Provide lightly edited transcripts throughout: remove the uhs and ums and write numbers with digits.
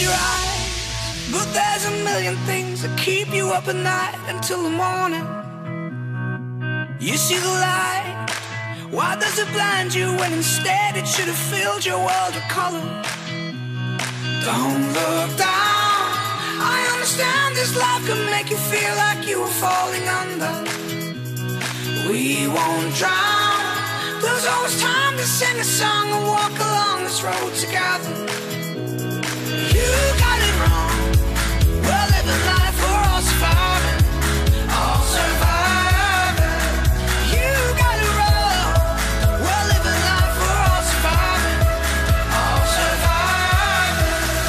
your eyes, but there's a million things that keep you up at night until the morning. You see the light, why does it blind you when instead it should have filled your world with color? Don't look down, I understand this life can make you feel like you were falling under. We won't drown, there's always time to sing a song and walk along this road together. You got it wrong, we're living life, we're all surviving, all surviving. You got it wrong, we're living life, we're all surviving, all surviving.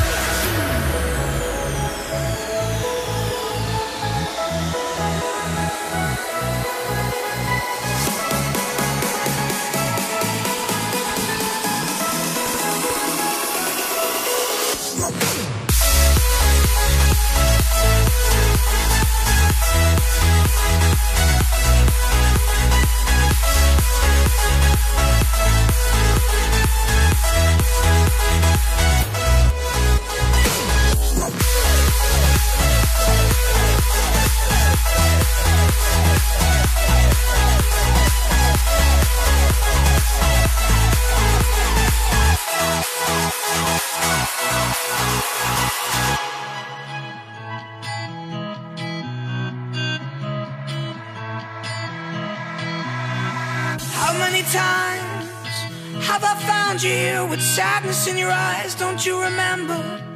How many times have I found you here with sadness in your eyes? Don't you remember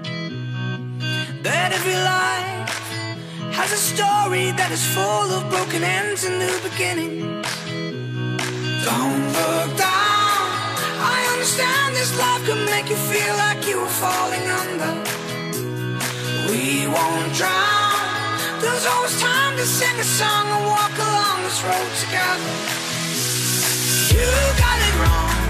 that every life has a story that is full of broken ends and new beginnings? Don't look down, I understand this life can make you feel like you were falling under. We won't drown, there's always time to sing a song and walk along this road together. You got it wrong,